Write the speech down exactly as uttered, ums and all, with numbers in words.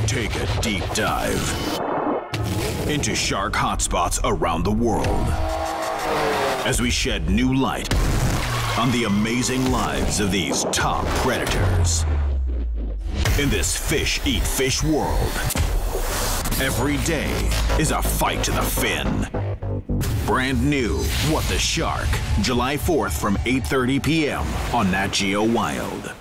Take a deep dive into shark hotspots around the world as we shed new light on the amazing lives of these top predators. In this fish-eat-fish world, every day is a fight to the fin. Brand new, What the Shark, July fourth from eight thirty p m on Nat Geo Wild.